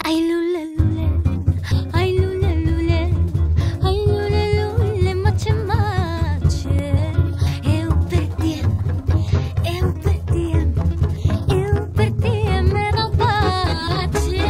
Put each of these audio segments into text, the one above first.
Ai lule lule, ai lule lule, ai lule lule, mace mace. Eu per ti era pace.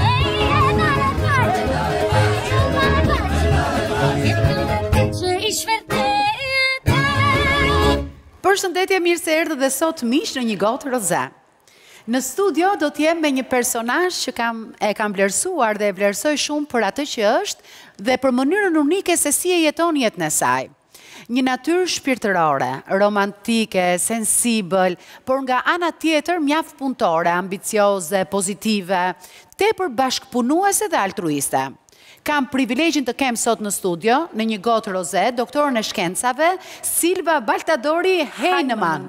Përshëndetje, mirë se erdhë dhe sot miq në një gotë roze. Në studio do t'jem me një personazh që e kam vlerësuar dhe e vlerësoj shumë për atë që është dhe për mënyrën unike se si e jeton jetën e saj. Një natyrë shpirtërore, romantike, sensibël, por nga ana tjetër mjaft punëtore, ambicioze, pozitive, tepër bashkëpunuese dhe altruiste. Kam privilegjin të kem sot në studio, në një gotë roze, doktorën e shkencave, Silva Baltadori Heinemann.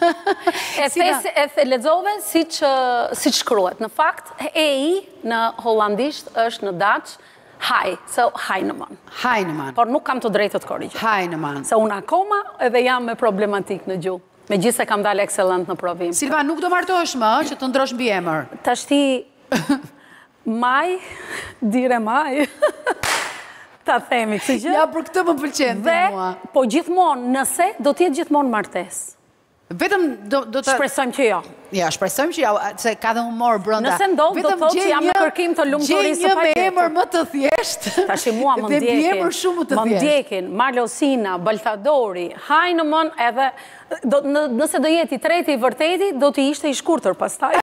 E lexove si shkruhet. Në fakt, EI në hollandisht është në Dutch, so Heinemann. Heinemann. Por nuk kam të drejtë të korrigjoj. Heinemann. Se unë akoma edhe jam me problematik në gjuhë. Megjithëse kam dalë excellent në provim. Silva, nuk do martohesh më që të ndrosh mbi emër. Tashti maj, dire maj, ta themi këtë gjë. Ja, për këtë më pëlqen të mua. Po gjithmonë, nëse, do t'jetë gjithmonë martes. Vetëm do të... Shpresojmë që jo. Ja, shpresojmë që jo, se ka dhe humor brënda. Nëse ndodh, do thotë që jam në kërkim të lumturisë së Gjenjë paqetë. me emër më të thjeshtë. Tashi mua më ndjekin, Marlosina, Baltadori, Heinemann, edhe nëse do jeti treti i vërteti, do t'i ishte i shkurtër pastaj.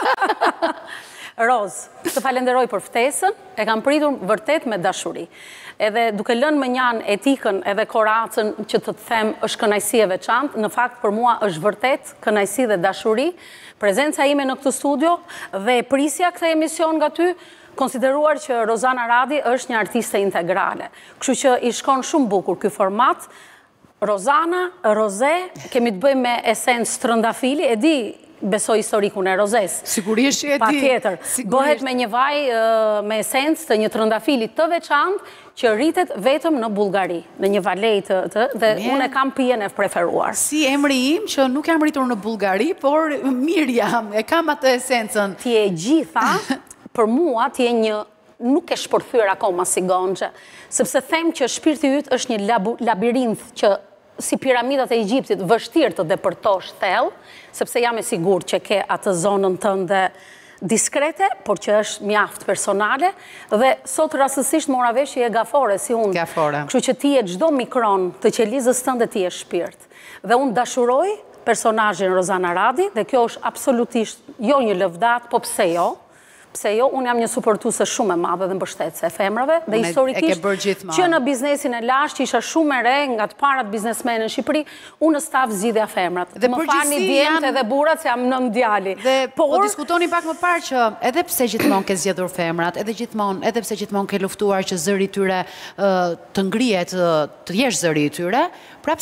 Roz, të falenderoj për ftesën, e kam pritur vërtet me dashuri. Edhe duke lënë më njanë etikën edhe koracën që të them është kënaqësi e veçantë, në fakt për mua është vërtet kënaqësi dhe dashuri, prezenca ime në këtë studio dhe prisja këtë emision nga ty, konsideruar që Rozana Radi është një artiste integrale. Kështu që i shkon shumë bukur ky format. Rozana, Roze, kemi të bëjmë me esencë trëndafili, e di besoj historikun e rozes. Sigurisht që e di. Pa tjetër. Bëhet me një vaj me esencë të një trëndafilit të veçantë që rritet vetëm në Bullgari, në një valej dhe unë e kam pijen e preferuar. Si emri im që nuk jam rritur në Bullgari, por mirë jam, e kam atë esencën. Ti e gjitha, për mua ti e një nuk e shpërthyer akoma si gonxhe, sepse them që shpirti yt është një labirinth që si piramidat e Egjiptit, vështirë të depërtosh thellë, sepse jam e sigurt që ke atë zonën tënde diskrete, por që është mjaft personale, dhe sot rastësisht mora vesh që je gafore si unë. Gafore. Kështu që ti e çdo mikron të qelizës tënde ti e shpirt. Dhe unë dashuroj personazhin Rozana Radi, dhe kjo është absolutisht jo një lëvdat, po pse jo? Pse jo, unë jam një suportuese shumë e madhe dhe mbështetëse e femrave, dhe historikisht që në biznesin e lashtë, që isha shumë e re nga të parat biznesmenë në Shqipëri, unë staf zgjidhja femrat. Më fani djemtë edhe burrat se jam nëm djali. Dhe po diskutoni pak më parë që edhe pse gjithmonë ke zgjedhur femrat, edhe pse gjithmonë ke luftuar që zëri i tyre të ngrihet, të jesh zëri i tyre, prap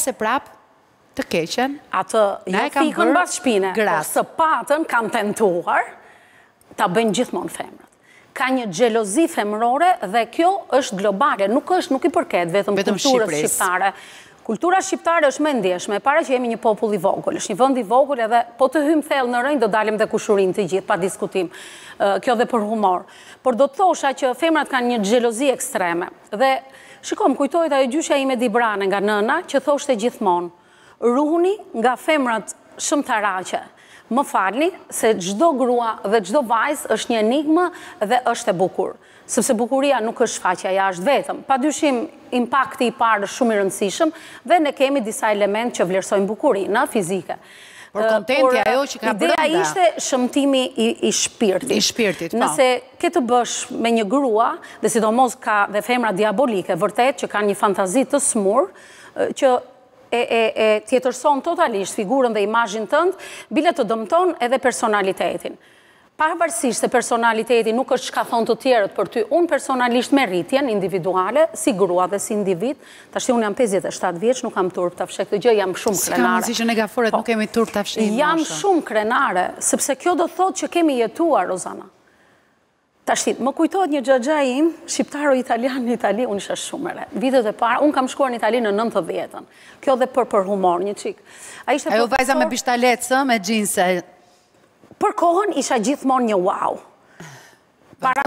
të keqen. Atë jo fikën mbas shpine, por së patën kam tentuar ta bëjnë gjithmonë femrat. Ka një xhelozi femërore dhe kjo është globale, nuk i përket vetëm kulturës shqiptare. Kultura shqiptare është më e ndjeshme, para që jemi një popull i vogël, është një vend i vogël edhe po të hym thellë në rënjë do dalim dhe kushurin të gjithë, pa diskutim. Kjo dhe për humor. Por do të thosha që femrat kanë një xhelozi ekstreme. Dhe shikom, kujtohet ajo gjyshja ime Dibrane nga nëna që thoshte gjithmonë, ruhuni nga femrat shëmtaraqe. Më falni, se çdo grua dhe çdo vajzë është një enigmë dhe është e bukur. Sepse bukuria nuk është faqja jashtë vetëm. Padyshim, impakti i parë është shumë i rëndësishëm dhe ne kemi disa elementë që vlerësojnë bukurinë fizike. Por kontenti ajo që ka brenda. Ideja ishte shëmtimi i shpirtit. I shpirtit, po. Nëse ke të bësh me një grua, dhe sidomos ka dhe femra diabolike, vërtet që kanë një fantazi të smur, që e tjetërson totalisht figurën dhe imazhin tënd, bile të dëmton edhe personalitetin. Pavarësisht se personaliteti nuk është çka thon të tjerët për ty, unë personalisht me rritjen individuale, si grua dhe si individ, tash unë jam 57 vjeç, nuk kam turp ta fsheh këtë gjë, jam shumë krenare. Si ka mundësi që ne gaforet nuk kemi turp ta fshehim? Jam shumë krenare, sepse kjo do thotë që kemi jetuar, Rozana. Tash më kujtohet një xhaxha im, shqiptaro-italian në Itali, unë isha shumë e re. Vitet e para, unë kam shkuar në Itali në 90-ën. Kjo dhe për humor, një çik. Ajo vajza me bishtalecë, me xhinse. Për kohën isha gjithmonë një wow. Para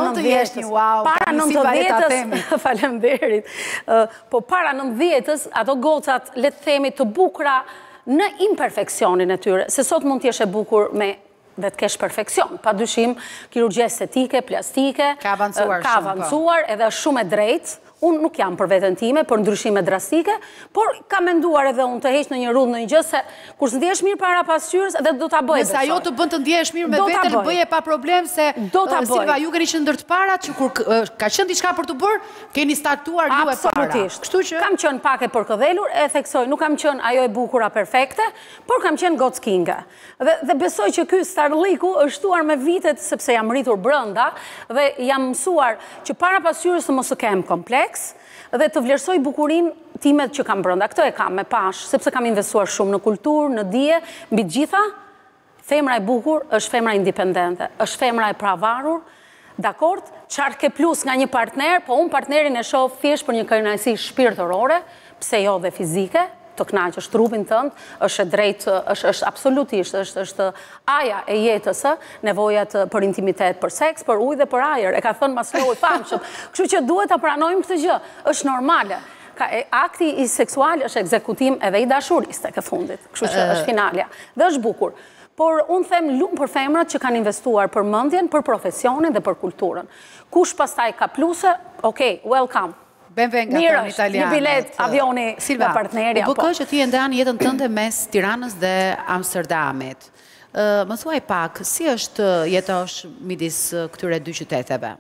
90-ës, faleminderit. Po para 90-ës, ato gocat, le të themi, të bukura në imperfeksionin e tyre, se sot mund t'jesh e bukur me dhe të kesh perfekcion. Pa dyshim, kirurgjia estetike, plastike, ka avancuar edhe është shumë e drejtë. Unë nuk jam për vetën time, për ndryshime drastike, por ka menduar edhe unë të heq në një rrugë në një gjë se kur së ndjesh mirë para pasqyrës edhe do t'a bëj. Nëse ajo të bën të ndjesh mirë me veten, bëje pa problem se Silva ju keni qenë ndër të parat që kur ka qenë diçka për të bërë, keni startuar ju e para. Absolutisht. Kështu që kam qenë pak e përkëdhelur, e theksoj, nuk kam qenë ajo e bukura perfekte, por kam qenë gocë kinga. Dhe besoj që ky starliku është shtuar me vitet sepse jam rritur brenda dhe jam mësuar që para pasqyrës të mos të kem kompleks dhe të vlerësoj bukurin timet që kam brenda. Këto e kam me pash, sepse kam investuar shumë në kulturë, në dije, mbi të gjitha, femra e bukur është femra independente, është femra e pravarur, dakord, qartë ke plus nga një partner, po unë partnerin e shoh thjesht për një kënaqësi shpirtërore, pse jo dhe fizike, të kënaqësh trupin tënd, është e drejtë, është absolutisht, është aja e jetës, nevojat për intimitet, për seks, për ujë dhe për ajër, e ka thënë Maslow i famshëm. Kështu që duhet ta pranojmë këtë gjë, është normale. Akti i seksual është ekzekutim edhe i dashurisë tek e fundit, kështu që është finalja. Dhe është bukur. Por unë them lumë për femrat që kanë investuar për mendjen, për profesionin dhe për kulturën. Kush pastaj ka pluse, okay, welcome. Mirë është, një bilet, avioni dhe partnerja. U bëkë që ti e ndan jetën tënde mes Tiranës dhe Amsterdamit. Më thuaj pak, si është jetosh midis këtyre dy qyteteve?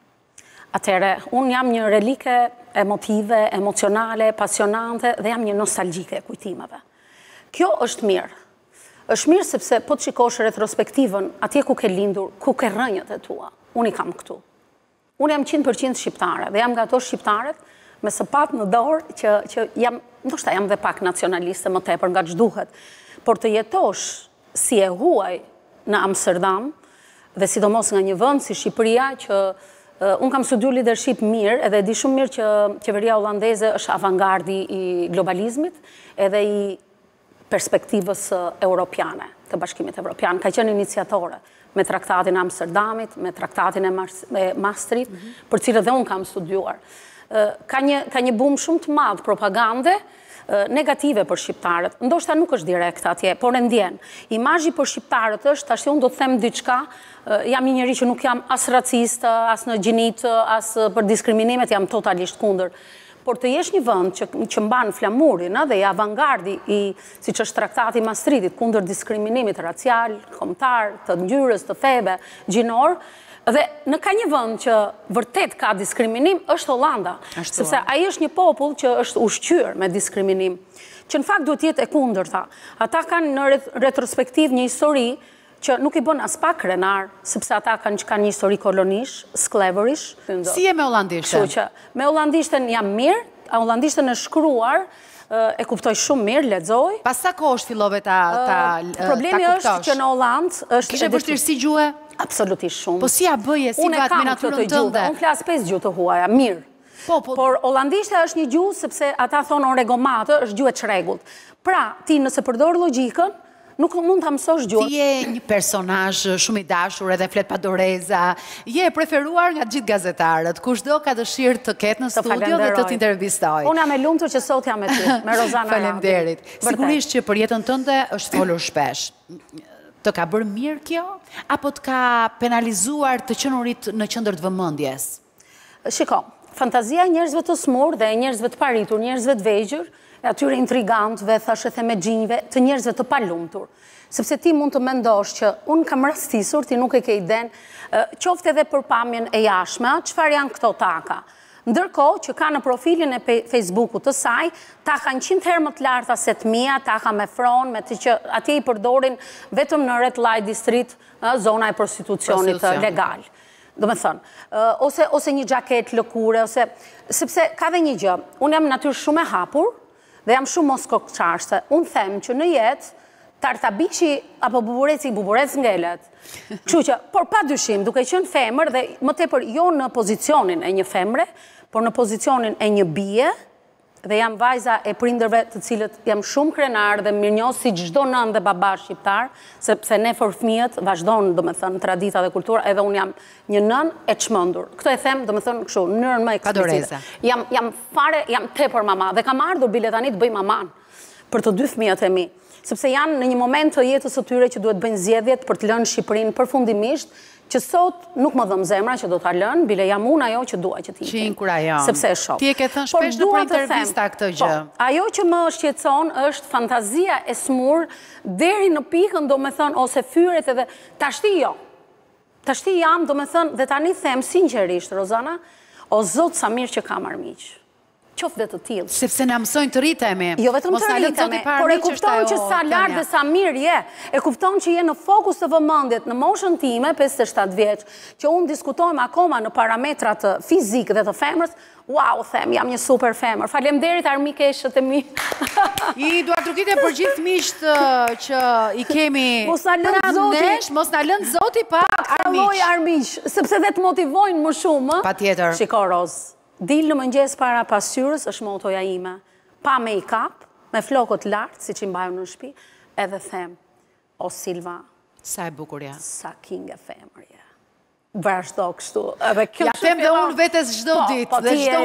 Atere, unë jam një relike emotive, emocionale, pasionante dhe jam një nostalgjike e kujtimeve. Kjo është mirë. është mirë sepse po të shikosh retrospektivën, atje ku ke lindur, ku ke rënjët e tua. Unë i kam këtu. Unë jam 100% shqiptare dhe jam nga ato shqiptaret me sapat në dorë që jam, ndoshta jam dhe pak nacionaliste më tepër nga ç'duhet, por të jetosh si e huaj në Amsterdam dhe sidomos nga një vend si Shqipëria që unë kam studiuar leadership mirë edhe di shumë mirë që qeveria hollandeze është avangardi i globalizmit edhe i perspektivës europiane, të bashkimit evropian. Ka qenë iniciatore me traktatin e Amsterdamit, me traktatin e Maastricht, për cilët dhe unë kam studiuar. Ka një bum shumë të madh propagande negative për shqiptarët. Ndoshta nuk është direkt atje, por e ndjen. Imazhi për shqiptarët është, tash unë do të them diçka, jam një njerëz që nuk jam as racist, as në gjinit, as për diskriminimet, jam totalisht kundër. Por të jesh një vend që mban flamurin dhe i avangardi siç është traktati i Maastrichtit kundër diskriminimit racial, kombëtar, të ngjyrës, të thebe, gjinor, dhe në ka një vend që vërtet ka diskriminim është Hollanda, sepse ai është një popull që është ushqyer me diskriminim, që në fakt duhet jetë e kundërta. Ata kanë në retrospektiv një histori që nuk i bën as pak krenar, sepse ata kanë një histori kolonish, sklaverish. Si e me hollandishtën? Me hollandishtën jam mirë, hollandishtën e shkruar, e kuptoj shumë mirë, lexoj. Pas sa kohësh fillove ta kuptosh? Problemi është që në Hollandë është... Kishe vështirësi gjuhë? Absolutisht shumë. Po si ja bëje, si vat me natyrën tënde? Unë flas 5 gjuhë të huaja, mirë. Por hollandishta është një gjuhë sepse ata thonë oregomatë, është gjuhë e çrregullt. Pra, ti nëse përdor logjikën, nuk mund të mësosh gjuhën. Ti je një personazh shumë i dashur edhe flet pa doreza. Je e preferuar nga gjithë gazetarët. Kushdo ka dëshirë të ketë në studio dhe të t'intervistoj. Unë jam e lumtur që sot jam me ty, me Rozana. Faleminderit. Sigurisht që për jetën tënde është folur shpesh. Të ka bërë mirë kjo? Apo të ka penalizuar të qenurit në qendër të vëmendjes? Shiko, fantazia e njerëzve të smur dhe e njerëzve të paritur, njerëzve të vegjël, e atyre intrigantëve, thashë the me gjinjve, të njerëzve të palumtur. Sepse ti mund të mendosh që unë kam rastisur, ti nuk e ke iden, qofte edhe për pamjen e jashtme, çfarë janë këto taka. Ndërkohë që ka në profilin e Facebookut të saj, taka në 100 herë më të larta se të mia, taka me fron, me të që atje i përdorin vetëm në red light district, zona e prostitucionit legal. Do me thënë, ose një xhaket lëkure, sepse ka dhe një gjë, unë jam natyrë shumë e hapur, dhe jam shumë mos kokçarse. Unë them që në jetë, tartabishi apo buburec ngelet. Kështu që, por pa dyshim, duke qenë femër dhe më tepër jo në pozicionin e një femre, por në pozicionin e një bie, dhe jam vajza e prindërve të cilët jam shumë krenar dhe mirënjohës si çdo nënë dhe baba shqiptar, sepse ne for fëmijët vazhdon, domethënë, tradita dhe kultura, edhe unë jam një nënë e çmendur. Këtë e them, domethënë, kështu, në mënyrën më eksplicite. Jam tepër mama dhe kam ardhur bile tani të bëj maman për të dy fëmijët e mi, sepse janë në një moment të jetës së tyre që duhet bëjnë zgjedhjet për të lënë Shqipërinë përfundimisht, që sot nuk më dhëm zemra që do ta lënë, bile jam unë ajo që dua që ti. Që inkurajon. Sepse e shoh. Ti e ke thënë shpesh në për intervista këtë gjë. Ajo që më shqetëson është fantazia e smur deri në pikën, domethënë, ose fyret edhe tashti jo. Tashti jam, domethënë, dhe tani them sinqerisht, Rozana, o Zot sa mirë që kam armiq. Qoftë dhe të tillë. Sepse na mësojnë të rritemi. Jo vetëm të rritemi, por e kupton që sa lart dhe sa mirë je. E kupton që je në fokus të vëmendjet në moshën time, 57 vjeç, që unë diskutojmë akoma në parametrat fizik dhe të femrës. Wow, them, jam një super femër. Faleminderit armikeshët e mi. I dua trukite për gjithë miqt që i kemi. Mos na lënë Zoti, mos na lënë Zoti pa armiq, sepse dhe të motivojnë më shumë. Patjetër. Shiko Roz. Dil në mëngjes para pasqyrës është motoja ime. Pa make-up, me flokët lartë, si që i mbajnë në shtëpi, edhe them, o Silva, sa e bukur ja. Sa king e femër ja. Vazhdo kështu. Ja them dhe unë vetes çdo ditë, dhe çdo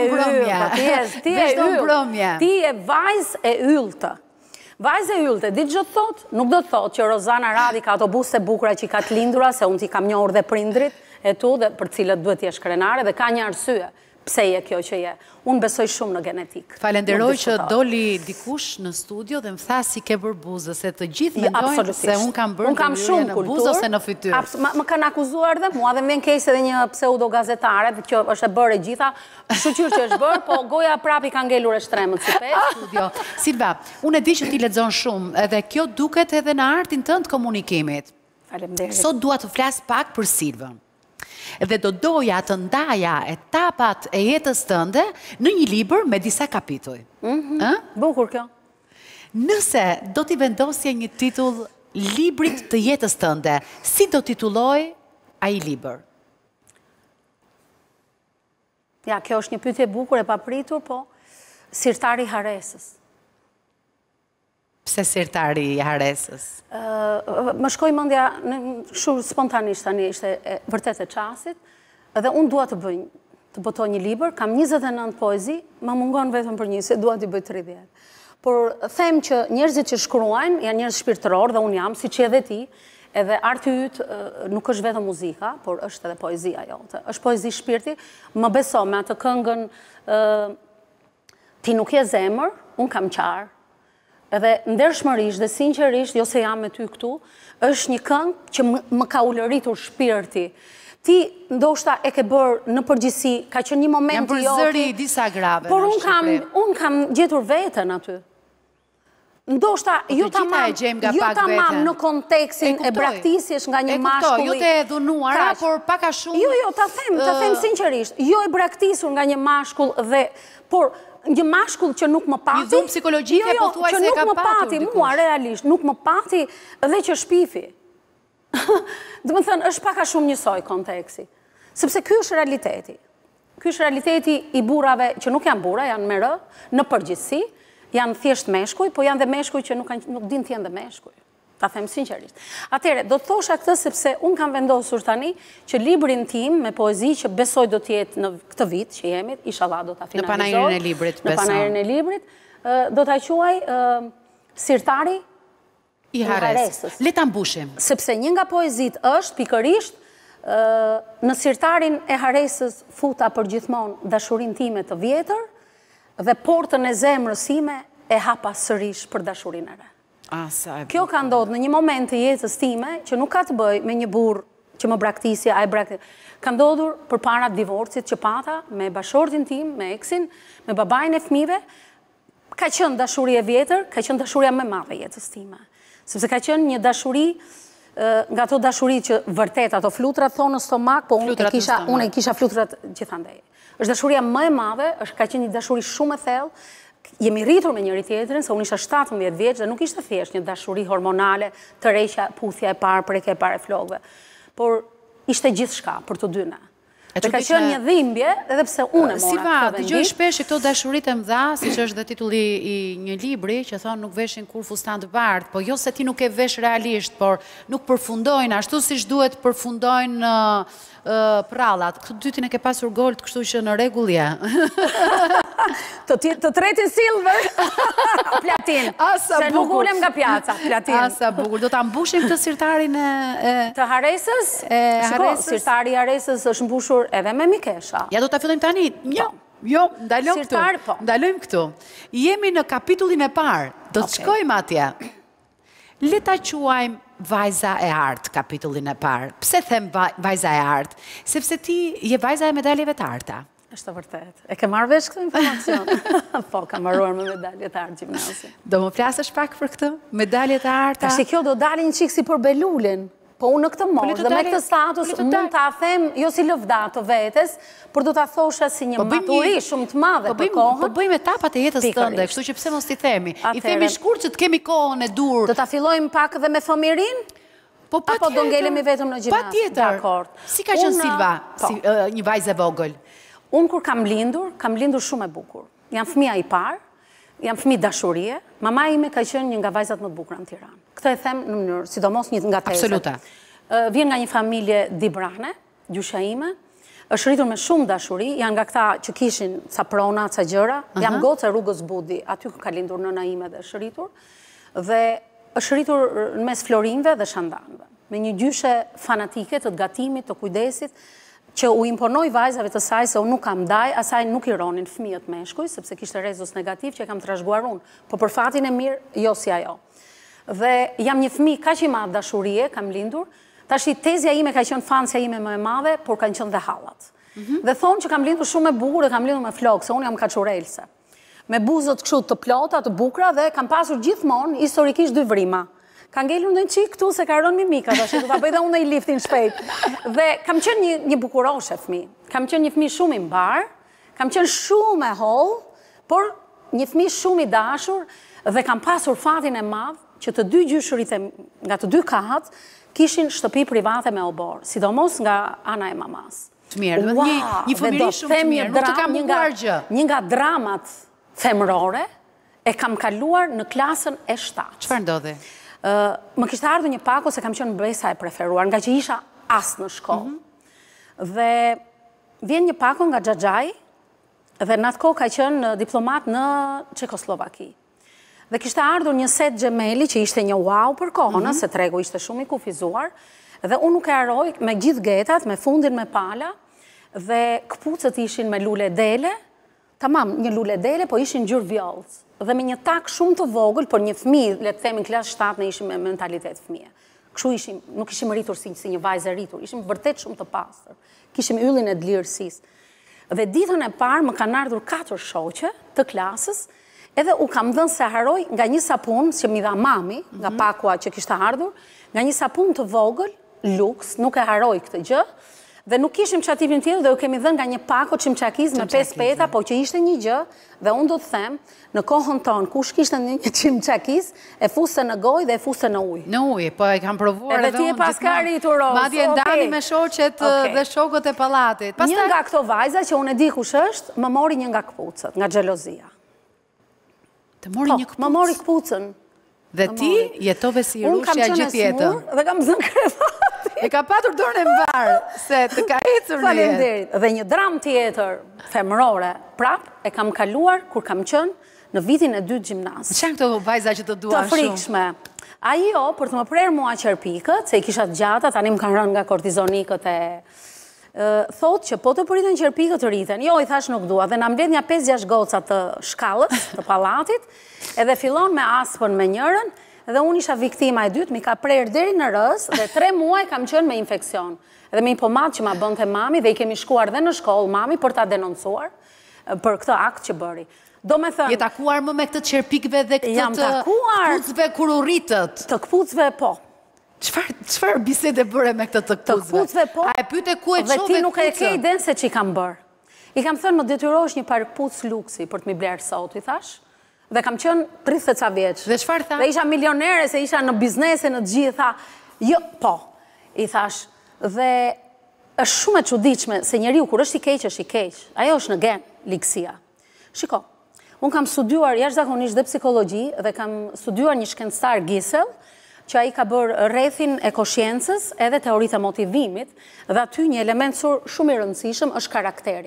mbrëmje. Ti e vajzë e yllte. Vajzë e yllte, ditë gjë thot, nuk do të thot që Rozana Radi ka autobuse bukura që i ka të lindura, se unë ti kam njohur dhe prindrit e tu, dhe për cilët duhet jesh krenare, dhe ka një arsye. Pse je kjo që je? Unë besoj shumë në genetik. Falenderoj që doli dikush në studio dhe më tha si ke bërë buzë, se të gjithë mendojnë se unë kam bërë në buzë ose në fytyrë. Më kanë akuzuar dhe mua dhe më vjen keq edhe një pseudo gazetare që është e bërë e gjitha, shqyr që është bërë, po goja prapi ka ngelur e shtremët si pesh. Studio. Silva, unë e di që ti lexon shumë, edhe kjo duket edhe në artin tënd të komunikimit. Faleminderit. Sot dua të flas pak për Silvën. Dhe do doja të ndaja etapat e jetës tënde në një libër me disa kapituj. Bukur kjo. Nëse do t'i vendosje një titull librit të jetës tënde, si do titulloj ai libër? Ja, kjo është një pyetje bukur e papritur, po Sirtari i Haresës. Pse Sirtari i Haresës? Më shkoj mendja shumë spontanisht tani, ishte vërtet e çastit, dhe unë dua të botoj një libër, kam 29 poezi, më mungon vetëm për një, se dua t'i bëj 30. Por them që njerëzit që shkruajnë janë njerëz shpirtëror dhe unë jam, siç edhe ti, edhe arti yt nuk është vetëm muzika, por është edhe poezia jote. Është poezi shpirti, më beso me atë këngën Ti nuk je zemër, unë kam qarë. Edhe ndershmërisht dhe sinqerisht, jo se jam me ty këtu, është një këngë që më ka ulëritur shpirti. Ti ndoshta e ke bërë në përgjithësi, ka qenë një moment jam për zëri disa grave. Por unë kam gjetur veten aty. Ndoshta jo tamam në kontekstin e braktisjes nga një mashkulli. Jo të e dhunuara, por pak a shumë. Jo, ta them sinqerisht, jo e braktisur nga një mashkull dhe por një mashkull që nuk më pati. Një dhunë psikologjike, po thuaj se ka patur dikush. Mua realisht nuk më pati dhe që shpifi. Dhe më thënë, është pak a shumë njësoj konteksti. Sepse ky është realiteti. Ky është realiteti i burrave që nuk janë burra, janë me rë, në përgjithësi, janë thjesht meshkuj, po janë dhe meshkuj që nuk din të jenë dhe meshkuj. Ta them sinqerisht. Atëherë, do të thosha këtë sepse unë kam vendosur tani që librin tim me poezi që besoj do të jetë në këtë vit që jemi, inshallah do ta finalizoj. Në panajirin e librit, besoj. Në panajirin e librit, do ta quaj Sirtari i Haresës. Le ta mbushim. Sepse një nga poezit është pikërisht në Sirtarin e Haresës futa përgjithmonë dashurinë time të vjetër dhe portën e zemrës sime e hapa sërish për dashurinë e re. Kjo ka ndodhur në një moment të jetës time që nuk ka të bëj me një burr që më braktisja, ka ndodhur përpara divorcit që pata me bashortin tim, me eksin, me babain e fëmijëve, ka qenë dashuri e vjetër, ka qenë dashuria më e madhe e jetës time. Sepse ka qenë një dashuri nga ato dashuri që vërtet ato flutrat thonë në stomak, po unë e kisha flutrat gjithandej. Është dashuria më e madhe, ka qenë një dashuri shumë e thellë. Jemi rritur me njëri tjetrin, se unë isha 17 vjeç dhe nuk ishte thjesht një dashuri hormonale, të reqja, puthja e parë, prekja e parë e flokëve. Por ishte gjithçka për të dyna. Dhe ka qenë një dhimbje, edhe pse unë e mora këtë Silva, vendim. dëgjoj shpesh këto dashuritë e mëdha, siç është dhe titulli i një libri që thonë nuk veshin kur fustan të bardhë, po jo se ti nuk e vesh realisht, por nuk përfundojnë ashtu siç duhet përfundojnë prallat. Këtë dytin e ke pasur gold, kështu që në rregull je. Të tretin silver, platin. Se nuk ulem nga pjaca, platin. Asa bukur. Do ta mbushim këtë sirtarin të Haresës? Shiko, sirtari i Haresës është mbushur edhe me mikesha. Ja, do ta fillim tani. Jo, ndalojmë këtu. Po. Ndalojmë këtu. Jemi në kapitullin e parë. Do të shkojmë atje. Le ta quajmë vajza e artë, kapitullin e parë. Pse them vajza e artë? Sepse ti je vajza e medaljeve të arta. Është të vërtet. E ke marrë vesh këtë informacion? Po, kam marruar me medalje të artë gjimnasi. Do më flasësh pak për këtë? Medalje të arta? Ashtë kjo do dalin qikë si për Belulin. Po unë në këtë moshë dhe me këtë status mund të them, jo si lëvdat të vetes, por do të thosha si një maturi shumë të madhe për kohën. Po bëjmë etapat e jetës tënde, kështu që pse mos t'i themi. I themi shkurt që të kemi kohën e dur. Do të fillojmë pak dhe me fëmirin? Apo do ngelemi vetëm në gjimnaz? Pa tjetër. Si ka qenë Silva, një vajzë e vogël? Unë kur kam lindur shumë e bukur. Jam fëmia i parë, jam fëmijë dashurie. Mama ime ka qenë një nga vajzat më të bukura në Tiranë. Këtë e them në mënyrë, sidomos një nga tezet. Absoluta. Vjen nga një familje dibrane, gjysha ime, është rritur me shumë dashuri, janë nga këta që kishin ca prona, ca gjëra, jam gocë e rrugës Budi, aty ku ka lindur nëna ime dhe është rritur, dhe është rritur në mes florinjve dhe shandanve, me një gjyshe fanatike të gatimit, të kujdesit, që u imponoj vajzave të saj se unë nuk kam daj, asaj nuk i ronin fëmijët meshkuj, sepse kishte rezus negativ që e kam trashëguar unë, po për fatin e mirë, jo si ajo. Dhe jam një fëmijë kaq i madh dashurie, kam lindur, tash tezja ime ka qenë fansja ime më e madhe, por kanë qenë dhe hallat. Dhe thonë që kam lindur shumë e bukur dhe kam lindur me flokë, se unë jam kaçurelse. Me buzët kështu të plota, të bukura dhe kam pasur gjithmonë historikisht dy vrima. Ka ngelur në qikë këtu se ka rënë mimika, do ta bëj dhe unë i liftin shpejt. Dhe kam qenë një bukuroshe fëmijë. Kam qenë një fëmijë shumë i mbar, kam qenë shumë e holl, por një fëmijë shumë i dashur dhe kam pasur fatin e madh që të dy gjyshurit nga të dy kahat kishin shtëpi private me obor, sidomos nga ana e mamas. Të mirë, një fëmijëri shumë të mirë, nuk të kam munguar gjë. Një nga dramat femërore e kam kaluar në klasën e 7. Çfarë ndodhi? Më kishte ardhur një pako se kam qenë besa e preferuar, nga që isha as në shkollë. Dhe vjen një pako nga Xhaxhai, dhe në atë kohë ka qenë diplomat në Çekoslovaki. Dhe kishte ardhur një set gjemeli që ishte një wow për kohën, se tregu ishte shumë i kufizuar, dhe unë nuk e harroj me gjithë getat, me fundin me pala, dhe këpucët ishin me lule dele, tamam, një lule dele, po ishin gjyrë vjollës. Dhe me një tak shumë të vogël, por një fëmijë, le të themi në klasë 7 ne ishim me mentalitet fëmijë. Kështu ishim, nuk ishim rritur si një vajzë e rritur, ishim vërtet shumë të pastër. Kishim yllin e dlirësisë. Dhe ditën e parë më kanë ardhur 4 shoqe të klasës, edhe u kam dhënë se haroj nga një sapun që mi dha mami, nga pakua që kishte ardhur, nga një sapun të vogël, luks, nuk e haroj këtë gjë. Dhe nuk kishim çatipin tjetër dhe u kemi dhënë nga një pako çimçakiz me 5 peta, po që ishte një gjë, dhe unë do të them, në kohën tonë, kush kishte një çimçakiz, e fuste në gojë dhe e fuste në ujë. Në ujë, po e kam provuar edhe ti e paska rritur Ros. Madje ndani me shoqet dhe shokët e pallatit. Një nga këto vajza që unë e di kush është, më mori një nga këpucët, nga xhelozia. Të mori një këpucë? Më mori këpucën. Dhe ti jetove si rushja gjithë jetën. Dhe kam zënë krevati. E ka patur dorën e mbarë, se të ka ecur në jetë. Faleminderit. Dhe një dram tjetër femërore prap e kam kaluar kur kam qenë në vitin e 2 gjimnaz. Çan këto vajza që të duan shumë? Të frikshme. Ajo, për të më prerë mua qerpikët, se i kisha të gjata, tani më kanë rënë nga kortizonikët e... Thot që po të përritën qerpikët të rriten. Jo, i thash nuk dua. Dhe na mbledh një 5-6 goca të shkallës, të pallatit, edhe fillon me aspën me njërën, dhe unë isha viktima e dytë, mi ka prerë deri në rës, dhe 3 muaj kam qenë me infekcion. Edhe me një pomadë që ma bënte mami, dhe i kemi shkuar dhe në shkollë mami për ta denoncuar, për këtë akt që bëri. Do me thënë... Je takuar më me këtë qerpikëve dhe këtë të këpucëve kur u rritët? Të këpucëve, po. Çfarë bisede bëre me këtë të këpucëve? Të këpucëve, po. A e pyete ku e çove këpucën? Dhe ti nuk e ke iden se që i kam bërë. I kam thënë më detyrosh një par këpucë luksi për të mi blerë sot, i thash. Dhe kam qenë 30 ca vjeç. Dhe çfarë tha? Dhe isha milionere, se isha në biznese, në gjitha. Jo, po, i thash. Dhe është shumë e çuditshme se njeriu kur është i keq është i keq. Ajo është në gen, ligësia. Shiko, unë kam studiuar jashtëzakonisht dhe psikologji dhe kam studiuar një shkencëtar Gisel, që ai ka bërë rrethin e koshiencës edhe teoritë e motivimit, dhe aty një element shumë i rëndësishëm është karakteri.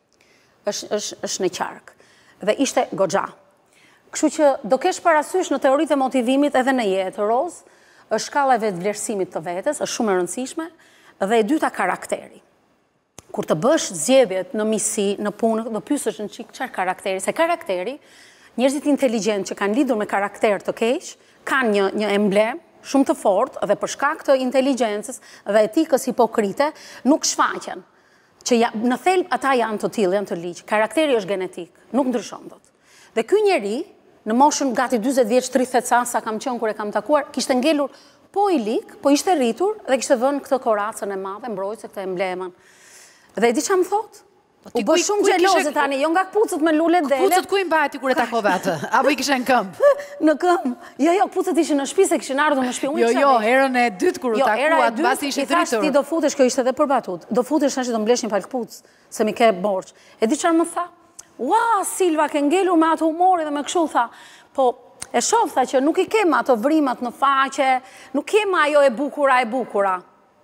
Është në qark. Dhe ishte goxha. Kështu që do kesh parasysh në teoritë e motivimit edhe në jetë, Roz, është shkalla e vetvlerësimit të vetes, është shumë e rëndësishme, dhe e dyta karakteri. Kur të bësh zgjedhjet në misi, në punë, do pyesësh në çik çfarë karakteri, se karakteri, njerëzit inteligjentë që kanë lidhur me karakter të keq, kanë një emblem shumë të fortë dhe për shkak të inteligjencës dhe etikës hipokrite nuk shfaqen. Që në thelb ata janë të tillë, janë të ligj. Karakteri është genetik, nuk ndryshon dot. Dhe ky njeri në moshën gati 40 vjeç, 30 sa kam qenë kur e kam takuar, kishte ngelur po i lik, po ishte rritur dhe kishte vënë këtë koracën e madhe, mbrojtëse këtë emblemën. Dhe e di çfarë më thotë? U bë shumë xheloze tani, jo nga kpucët me lule dele. Kpucët ku i mbajti kur e takove atë? Apo i kishe në këmbë? Në këmbë. Jo, kpucët ishin në shtëpi se kishin ardhur në shtëpi. Jo, herën e dytë kur u takuat, mbasi ishte rritur. Jo, ti do futesh, kjo ishte edhe për batut. Do futesh tash do mblesh një palë kpucë, se mi ke borxh. E di çfarë më tha? Ua, Silva, ke ngelur me atë humori dhe me kështu tha. Po, e shoh tha që nuk i kem ato vrimat në faqe, nuk kem ajo e bukura.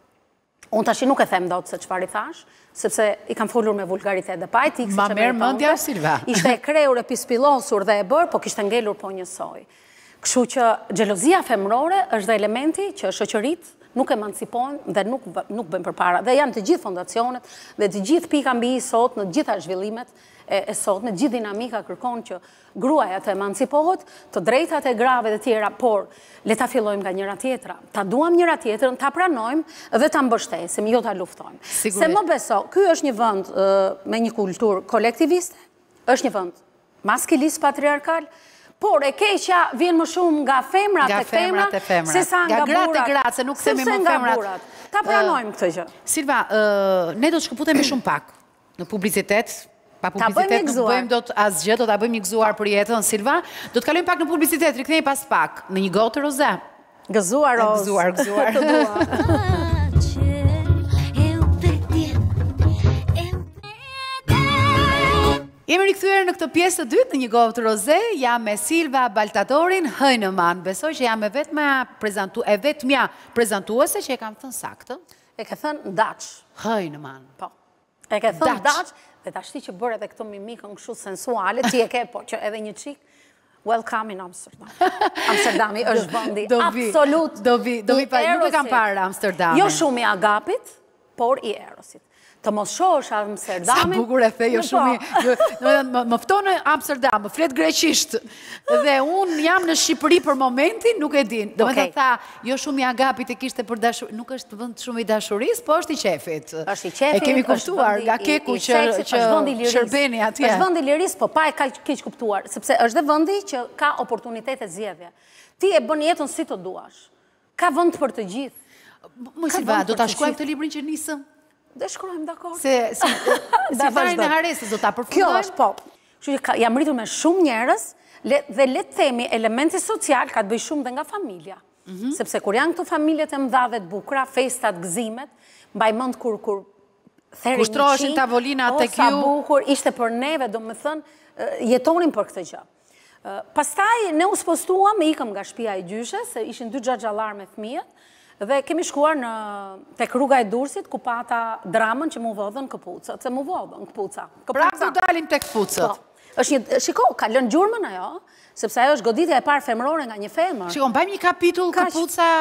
Unë tash nuk e them dot se çfarë i thash, sepse i kam folur me vulgaritet dhe pa etikë. Ma merr mendja Silva. Ishte e krehur e pispillosur dhe e bërë, po kishte ngelur po njësoj. Kështu që xhelozia femërore është dhe elementi që shoqëritë nuk emancipojnë dhe nuk bëjnë përpara. Dhe janë të gjithë fondacionet dhe të gjithë pika mbi i sot në të gjitha zhvillimet e sot, në gjithë dinamika kërkon që gruaja të emancipohet, të drejtat e grave dhe tjera, por le ta fillojmë nga njëra tjetra. Ta duam njëra tjetrën, ta pranojmë dhe ta mbështesim, jo ta luftojmë. Se më beso, ky është një vend me një kulturë kolektiviste, është një vend maskilist patriarkal, por e keqja vjen më shumë nga femrat e femrat, se sa nga burat, sepse nga burat. Ta pranojmë këtë gjë. Silva, ne do të shkëputemi shumë pak në publicitet, pa publicitet nuk bëjmë do të asgjë, do të bëjmë një gëzuar për jetën, Silva. Do të kalojmë pak në publicitet, rikthehemi pas pak në një gotë roze. Gëzuar, Roz. Gëzuar. Të dua. Jemi rikthyer në këtë pjesë të dytë në një gotë të roze, jam me Silva Baltadorin Hëjnëman. Besoj që jam e vetmja prezantuese që e kam thënë saktë. E ke thënë Daç. Hëjnëman. Po. E ke thënë Daç, dhe tashti që bërë edhe këtë mimikën kështu sensuale, ti e ke, po që edhe një qik, welcome in Amsterdam. Amsterdami është vendi absolut. Do vi, nuk e kam parë Amsterdamin. Jo shumë i agapit, por i erosit. Të mos shohësh Amsterdamin. Sa bukur e the, jo shumë. Më ftonë Amsterdam, më flet greqisht. Dhe unë jam në Shqipëri për momentin, nuk e din. Do me të tha, jo shumë i agapit e kishte për dashuris, nuk është vend shumë i dashuris, po është i qefit. Është i qefit. E kemi kuptuar nga keku që shërbeni atje. Është vend i liris, po pa e ka keq kuptuar, sepse është dhe vendi që ka oportunitete zgjedhje. Ti e bën jetën si të duash. Ka vend për të gjithë. Më Silva, do ta shkruajmë këtë librin që nisëm? Dhe shkruajmë, dakor. Si varin e haresës do ta përfundojmë? Kjo është, po. Jam rritur me shumë njerëz dhe le të themi elementi social ka të bëjë shumë dhe nga familja. Sepse kur janë këto familjet e mëdha dhe të bukura, festat, gëzimet, mbaj mend kur theri kushtroheshin tavolina tek ju. Sa bukur ishte për neve, domethënë jetonin për këtë gjë. Pastaj ne u spostuam, ikëm nga shtëpia e gjyshes, se ishin 2 xhaxhallar me fëmijët. Dhe kemi shkuar tek rruga e Durrësit, ku pata dramën që mu vodhën këpucët, se mu vodhën këpuca. Pra të dalim tek këpucët. Shiko, ka lënë gjurmën ajo, sepse ajo është goditja e parë femërore nga një femër. Shiko, mbajmë një kapitull këpuca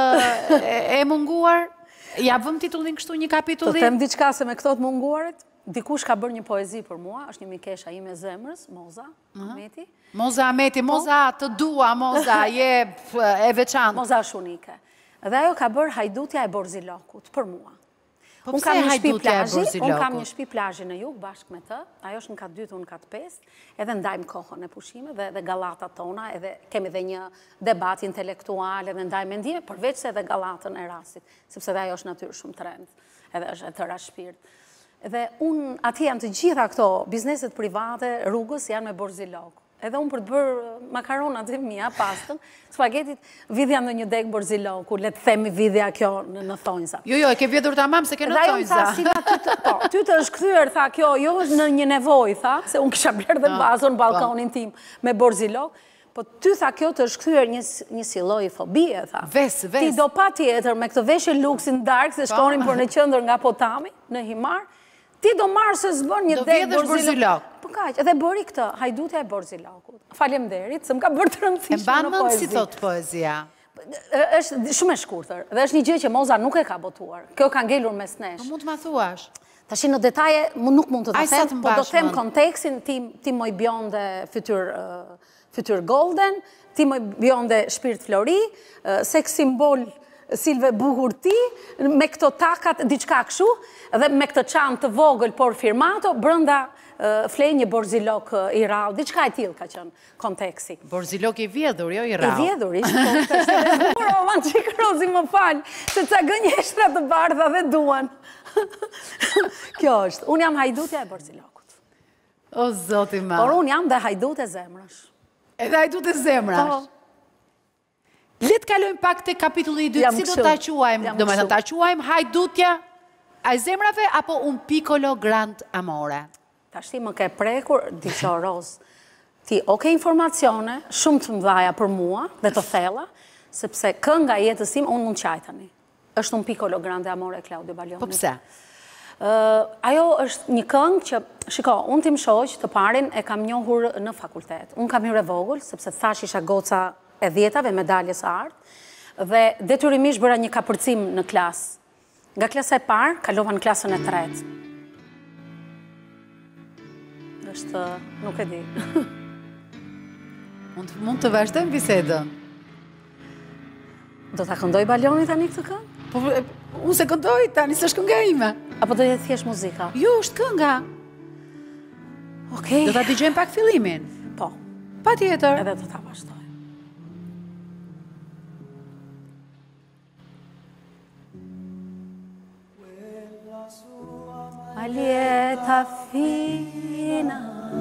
e munguar, ja vëm titullin kështu një kapitullin. Të them diçka se me këto të munguarit, dikush ka bërë një poezi për mua, është një mikesha ime zemrës, Moza Ahmeti. Moza Ahmeti, Moza të dua, Moza, je e veçantë. Moza është unike. Dhe ajo ka bërë hajdutja e Borzilokut, për mua. Po pse hajdutja e Borzilokut? Unë kam një shtëpi plazhi në jug bashkë me të, ajo është në katë 2, unë katë 5, edhe ndajmë kohën e pushime dhe gallatat tona, edhe kemi dhe një debat intelektual, edhe ndajmë mendime, përveç se edhe gallatën e rastit, sepse dhe ajo është natyrë shumë trend, edhe është e tëra shpirt. Dhe unë, ati janë të gjitha këto bizneset private, rrugës janë me Borzilok. Edhe unë për të bërë makaronat e mia, pastën, spagetit, vidhja në një degë borziloku, le të themi vidhja kjo në thonjza. Jo, e ke vjetur tamam se ke në thonjza. Ty të është kthyer, tha, kjo jo është në një nevoj, tha, se unë kisha blerë dhe bazën në balkonin tim me borzilok, po ty tha kjo të është kthyer një si lloj fobie, tha. Ves. Ti do pa tjetër me këtë veshje luksin dark, se shkonin për në qendër nga Potami, në Himar, ti do marrë se zbën një degë borzilok. Po kaq, edhe bëri këtë, hajdutja e borzilokut. Faleminderit, se më ka bërë të rëndësishme në poezi. E mban mend si thot poezia? Është shumë e shkurtër, dhe është një gjë që Moza nuk e ka botuar. Kjo ka ngelur mes nesh. Po mund të ma thuash? Tash në detaje nuk mund të ta them, po do të them kontekstin, ti moj bjonde fytyr golden, ti moj bjonde shpirt flori, seks simbol Silve bukur ti, me këto takat, diçka këshu, dhe me këtë qanë të vogël, por firmato, brënda flej një borzilok i rau, diçka e tillë ka qenë konteksti. Borzilok i vjedhur, jo i rau. I vjedhur, ishte po roman që krozi më falë, se ca gënjeshtra të bardha dhe duan. Kjo është, unë jam hajdutja e borzilokut. O, zoti ma. Por unë jam dhe hajdut e zemrësh. Edhe hajdut e zemrësh? Letë kalojmë pak të kapitulli i dytë, si do të quajmë, do me të quajmë hajdutja a zemrave, apo un piccolo grand amore? Ta shti më ke prekur, diqo Roz, ti oke informacione, shumë të mdhaja për mua, dhe të thella, sepse kënga jetës tim, unë mund qajtani. Është un piccolo grande amore, Claudio Baglioni. Po pse? Ajo është një këngë që, shiko, unë tim shoq të parin e kam njohur në fakultet. Unë kam hyrë e vogël, sepse thash isha goca e 10-ave, medaljes artë, dhe detyrimisht bëra një kapërcim në klasë. Nga klasa e parë, kalova në klasën e 3. Është, nuk e di. Mund të vazhdojmë bisedën? Do ta këndoj Baglioni tani këtë këngë? Po, unë se këndoj tani, se është kënga ime. Apo do jetë thjesht muzika? Jo, është kënga. Okej. Do ta dëgjojmë pak fillimin? Po. Pa tjetër. Edhe do ta vazhdoj. Alieta fina,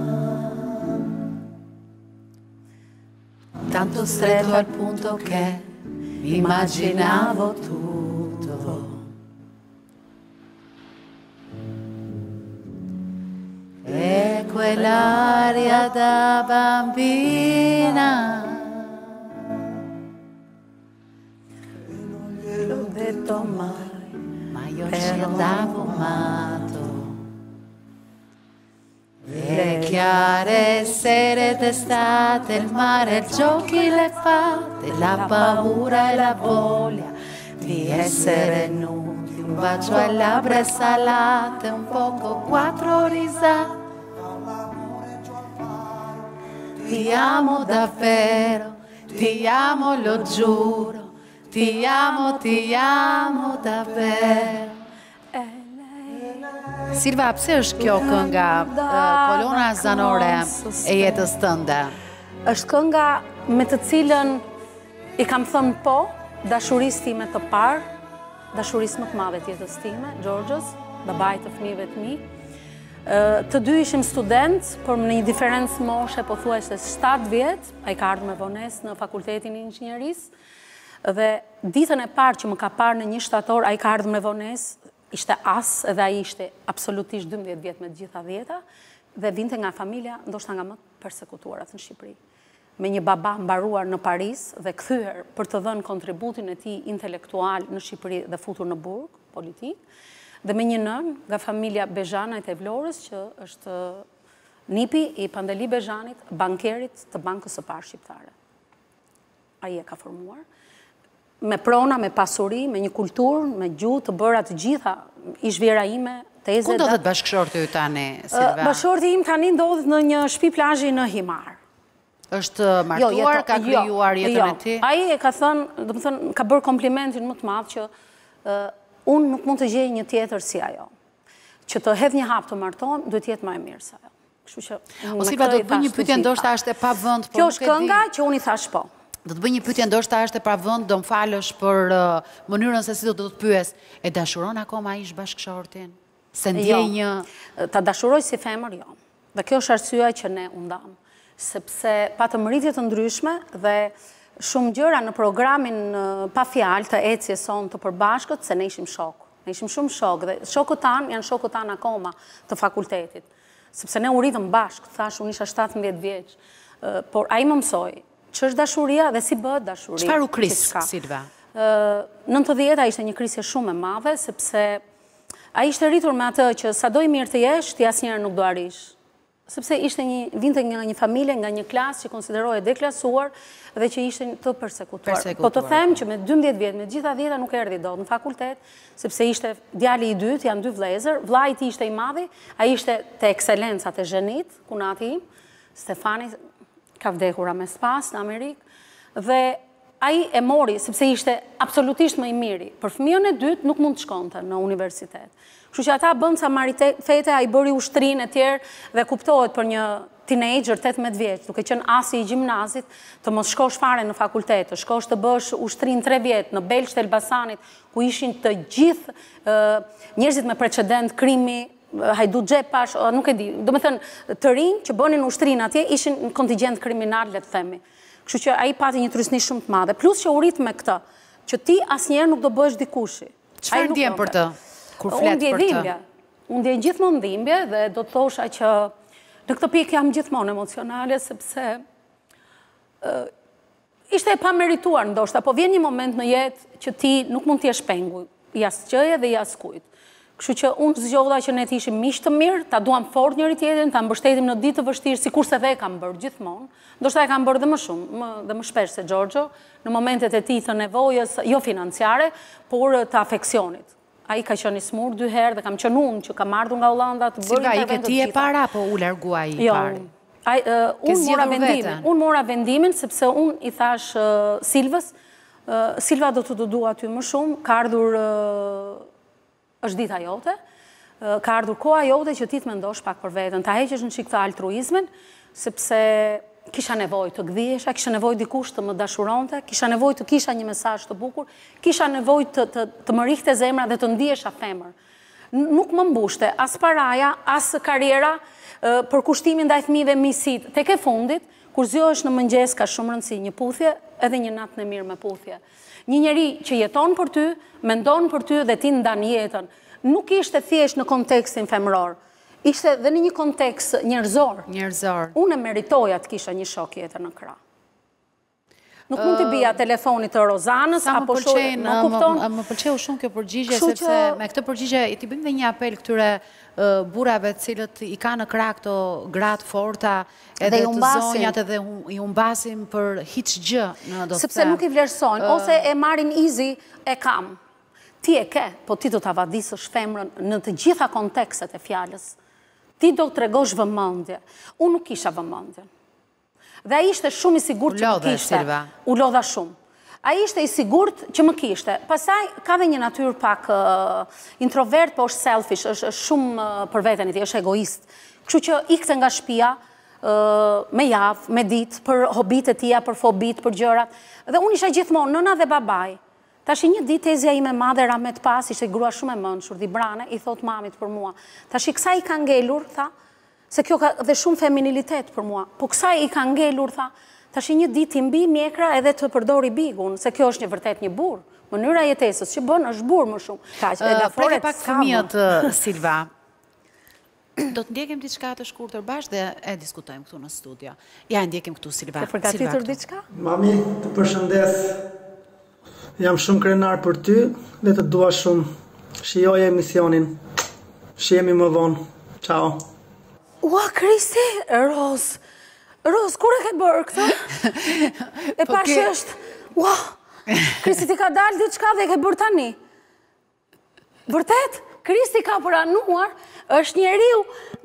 tanto stretto al punto che mi immaginavo tutto. E quell'aria da bambina non gliel'ho detto mai, ma io ci andavo matto. Le chiare sere d'estate, il mare, il giochi, le fate, la paura e la voglia di essere nudi, un bacio alle labbra salate, un poco 4 risate. Ti amo davvero, ti amo, lo giuro, ti amo davvero. Silva, pse është kjo kënga kolona zanore e jetës tënde? Është kënga me të cilën i kam thënë po dashurisë time të parë, dashurisë më të madhe të jetës time, Gjorgjës, babait të fëmijëve të mi. Të dy ishim student, por në një diferencë moshe, pothuajse 7 vjet, ai ka ardhur me vonesë në Fakultetin e Inxhinierisë, dhe ditën e parë që më ka parë në 1 shtator, ai ka ardhur me vonesë, ishte as, edhe ai ishte absolutisht 12 vjet me të gjitha 10, dhe vinte nga familja, ndoshta nga më persekutuarat në Shqipëri. Me një baba mbaruar në Paris dhe kthyer për të dhënë kontributin e tij intelektual në Shqipëri dhe futur në burg politik, dhe me një nën nga familja Bezhanajt e Vlorës, që është nipi i Pandeli Bezhanit, bankerit të Bankës së Parë Shqiptare. Ai e ka formuar. Me prona, me pasuri, me një kulturë, me gjuhë të bëra të gjitha, ishvjera ime, teze... Ku ndodhet bashkëshorti ju tani, Silva? Bashkëshorti im tani ndodhet në një shtëpi plazhi në Himar. Është martuar, ka krijuar jetën e tij? Ai e ka thënë, do të thënë, ka bërë komplimentin më të madh që unë nuk mund të gjej një tjetër si ajo. Që të hedh një hap të martohem, duhet të jetë më e mirë se ajo. Kështu që... O Silva, do të bëj një pyetje, ndoshta është e pavend, po nuk e di. Kjo është kënga që unë i thash po. Do të bëj një pyetje, ndoshta është e pavend, do më falësh për mënyrën se si do të pyes. E dashuron akoma ai bashkëshortin? Se ndjej një... Ta dashuroj si femër, jo. Dhe kjo është arsyeja që ne u ndam. sepse patëm rritje të ndryshme dhe shumë gjëra në programin pa fjalë të ecjes sonë të përbashkët, se ne ishim shok. Ne ishim shumë shok dhe shokët tanë janë shokët tanë akoma të fakultetit. Sepse ne u rritëm bashkë, thash, unë isha 17 vjeç, por ai më mësoi që është dashuria dhe si bëhet dashuria. Çfarë u kris, Silva? 90-a ishte një krisje shumë e madhe, sepse ai ishte rritur me atë që sa do i mirë të jesh, ti asnjëherë nuk do arish. Sepse ishte vinte nga një familje, nga një klasë që konsiderohej deklasuar dhe që ishte të persekutuar. Po të them që me 12 vjet, me gjitha 10 nuk erdhi dot në fakultet, sepse ishte djali i dytë, janë 2 vëllezër, vllai i tij ishte i madhi, ai ishte te ekselencat e zhenit, kunati im, Stefani ka vdekur me spas në Amerikë, dhe ai e mori sepse ishte absolutisht më i miri. Për fëmijën e dytë nuk mund të shkonte në universitet. Kështu që ata bënë sa marifete, ai bëri ushtrinë e tjerë dhe kuptohet për një teenager 18 vjeç, duke qenë asi i gjimnazit, të mos shkosh fare në fakultet, të shkosh të bësh ushtrinë 3 vjet në Belsh të Elbasanit, ku ishin të gjithë njerëzit me precedent krimi, hajdu xhepash, nuk e di, do me thënë të rinj që bënin ushtrinë atje ishin në kontingjent kriminal, le të themi. Kështu që ai pati një trysni shumë të madhe, plus që u rit me këtë, që ti asnjëherë nuk do bëhesh dikushi. Çfarë ndjen për të? Kur flet për të? Unë ndjen gjithmonë dhimbje dhe do të thosha që në këtë pikë jam gjithmonë emocionale sepse ishte e pamerituar ndoshta, po vjen një moment në jetë që ti nuk mund të jesh pengu, i asgjëje dhe i askujt. Kështu që unë zgjodha që ne të ishim miq të mirë, ta duam fort njëri tjetrin, ta mbështetim në ditë të vështirë, sikurse dhe e kam bërë gjithmonë. Ndoshta e kam bërë dhe më shumë, dhe më shpesh se Giorgio, në momentet e tij të nevojës, jo financiare, por të afeksionit. Ai ka qenë i smur 2 herë dhe kam qenë unë që kam ardhur nga Hollanda të bëj interventet. Silva, i ke ti e para apo u largua ai i pari? Unë mora vendimin sepse unë i thash Silvës, Silva do të dua ty më shumë, ka ardhur është dita jote, ka ardhur koha jote që ti të mendosh pak për veten, ta heqësh në çik të altruizmin, sepse kisha nevojë të gdhiesha, kisha nevojë dikush të më dashuronte, kisha nevojë të kisha një mesazh të bukur, kisha nevojë të më rihte zemra dhe të ndihesha femër. Nuk më mbushte as paraja, as karriera, për kushtimin ndaj fëmijëve misit. Tek e fundit, kur zgjohesh në mëngjes ka shumë rëndësi një puthje, edhe një natë në mirë me puthje. Një njeri që jeton për ty, mendon për ty dhe ti ndan jetën. Nuk ishte thjesht në kontekstin femëror, ishte dhe në një kontekst njerëzor. Unë e meritoja të kisha një shok jetër në krah. Nuk mund të bija telefonit të Rozanës, apo shojë, më kupton? Më pëlqeu shumë kjo përgjigje, sepse me këtë përgjigje i t'i bëjmë dhe një apel këtyre burrave cilët i ka në krah këto gratë forta, edhe të zonjat edhe i humbasin për hiç gjë në do të. Sepse nuk i vlerësojnë, ose e marrin easy, e kam. Ti e ke, po ti do ta vadisësh femrën në të gjitha kontekstet e fjalës. Ti do të tregosh vëmendje. Unë nuk kisha vëmendje. Dhe ai ishte shumë i sigurt që më kishte. U lodha shumë. Ai ishte i sigurt që më kishte. Pastaj ka dhe një natyrë pak introvert, po është selfish, është shumë për veten e tij, është egoist. Kështu që ikte nga shtëpia me javë, me ditë, për hobitë e tija, për fobitë, për gjërat. Dhe unë isha gjithmonë nëna dhe babai. Tash një ditë tezja ime e madhe Ramet Pas, ishte grua shumë e mençur, Dhibrane, i thot mamit për mua. Tash kësaj i ka ngelur, tha, se kjo ka dhe shumë feminilitet për mua. Po kësaj i ka ngelur, tha, tash një ditë i mbi mjekra edhe të përdori bigun, se kjo është një vërtet një burr. Mënyra jetesës që bën është burr më shumë. Preke pak fëmijët, Silva. Do të ndjekim diçka të shkurtër bashkë dhe e diskutojmë këtu në studio. Ja, ndjekim këtu, Silva. Të përgatitur diçka? Mami, të përshëndes. Jam shumë krenar për ty dhe të dua shumë. Shijoje emisionin. Shihemi më vonë. Ciao. Ua, Kristi, Roz, kur e ke bërë këtë? E pash është, ua, Kristi ti ka dalë diçka dhe e ke bërë tani. Vërtet, Kristi ka pranuar, është njeriu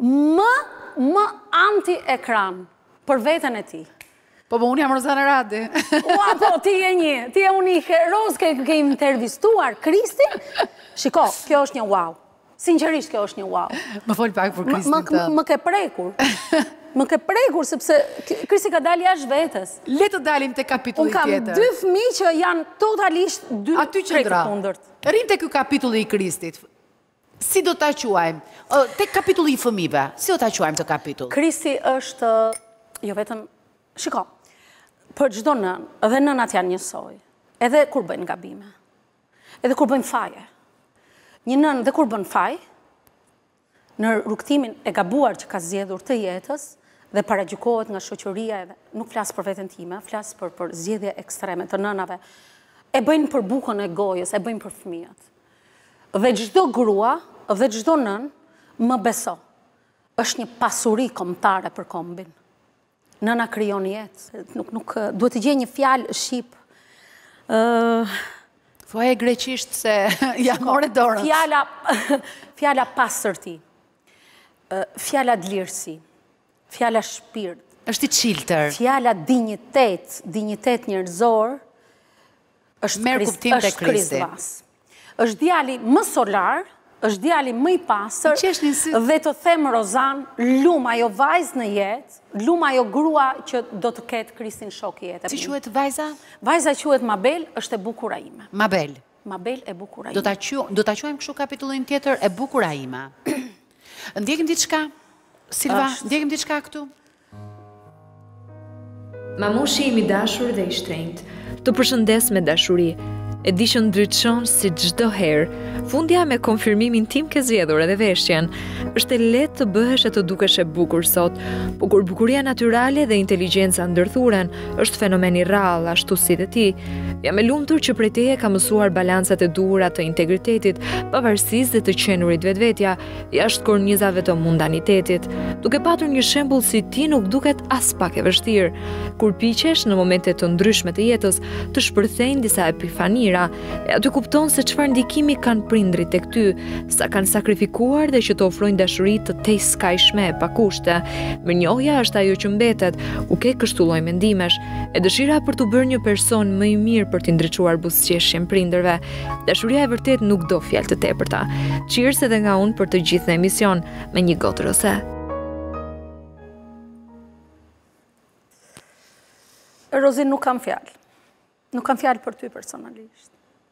më anti-ekran për veten e tij. Po unë jam Rozana Radi. Ua, po, ti e unike. Roz, ke intervistuar Kristi? Shiko, kjo është një wow. Sinqerisht kjo është një wow. Më fol pak për Kristin të. Më ke prekur. Më ke prekur, sepse Kristi ka dalë jashtë vetes. Le të dalim te kapitulli tjetër. Unë kam 2 fëmijë që janë totalisht 2 krejt kundërt. Rrim te ky kapitulli i Kristit. Si do ta quajmë? Te kapitulli i fëmijëve, si do ta quajmë të kapitull? Kristi është jo vetëm, shiko, për çdo nën, edhe nënat janë njësoj, edhe kur bëjnë gabime, edhe kur bëjnë faje. Një nën dhe kur bën faj, në rrugtimin e gabuar që ka zgjedhur të jetës, dhe paragjykohet nga shoqëria, edhe nuk flas për veten time, flas për zgjedhje ekstreme të nënave, e bëjnë për bukën e gojës, e bëjnë për fëmijët. Dhe çdo grua, dhe çdo nën, më beso, është një pasuri kombëtare për kombin. Nëna krijon jetë, nuk duhet të gjej një fjalë shqip. Thuaj greqisht se ja more dorën. Fjala pastërti, fjala dlirësi, fjala shpirt. Është i çiltër. Fjala dinjitet njerëzor, është Kristi. Është djali më solar, është djali më i pastër, dhe të them Rozan, lum ajo vajzë në jetë, lum ajo grua që do të ketë Kristin shok i jetë. Si quhet vajza? Vajza quhet Mabel, është e bukura ime. Mabel. Mabel e bukura ime. Do ta quajmë kështu kapitullin tjetër, e bukura ime. Ndjekim diçka? Silva, ndjekim diçka këtu? Mamushi im i dashur dhe i shtrenjtë, të përshëndes me dashuri. E di që ndryçon si çdo herë. Fundja me konfirmimin tim ke zgjedhur edhe veshjen. Është e lehtë të bëhesh e të dukesh e bukur sot, por kur bukuria natyrale dhe inteligjenca ndërthuren, është fenomen i rrallë ashtu si dhe ti. Jam e lumtur që prej teje ka mësuar balancat e duhura të integritetit, pavarësisë dhe të qenurit vetvetja, jashtë kornizave të mundanitetit. Duke patur një shembull si ti nuk duket as pak e vështirë. Kur piqesh në momente të ndryshme të jetës, të shpërthejnë disa epifanira, e aty kupton se çfarë ndikimi kanë prindrit tek ty, sa kanë sakrifikuar dhe që të ofrojnë dashuri të tejskajshme e pa kushte. Mirënjohja është ajo që mbetet, u ke kështu lloj mendimesh, e dëshira për të bërë një person më i mirë për të ndriçuar buzëqeshjen prindërve. Dashuria e vërtet nuk do fjalë të tepërta. Cheers edhe nga unë për të gjithë në emision me një gotë rose. Rozin, nuk kam fjalë. Nuk kam fjalë për ty personalisht.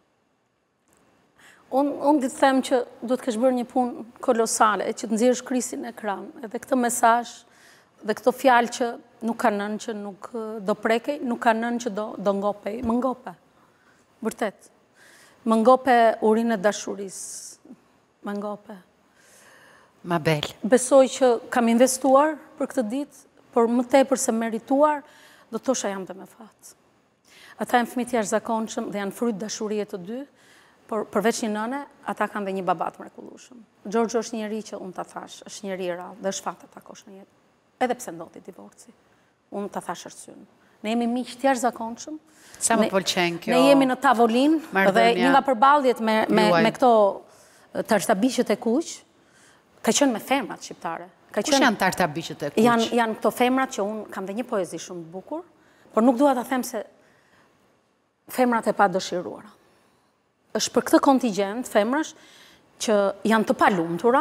Unë ditë them që do të kesh bërë një punë kolosale, që të nxjerrësh Kristin në ekran, edhe këtë mesazh dhe këto fjalë që nuk ka nën që nuk do prekej, nuk ka nën që do ngopej. Më ngope. Vërtet. Më ngope urinë e dashurisë. Më ngope. Mabel. Besoj që kam investuar për këtë ditë, por më tepër se merituar, do të thosha jam dhe me fat. Ata janë fëmijë të jashtëzakonshëm dhe janë fryt dashurie të dy, por përveç një nëne, ata kanë dhe një baba të mrekullueshëm. Gjorgjo është njeri që unë ta thash, është njeri i rrallë dhe është fat të takosh në jetë. Edhe pse ndodhi divorci. Unë ta thash arsyen. Ne jemi miq të jashtëzakonshëm. Sa më pëlqen kjo. Ne jemi në tavolinë dhe një nga përballjet me këto tartabiqet e kuq, ka qenë me femrat shqiptare. Kush janë tartabiqet e kuq? Janë këto femrat që unë kam dhe një poezi shumë të bukur, por nuk dua ta them se femrat e pa dëshiruara. Është për këtë kontingjent femrash që janë të palumtura,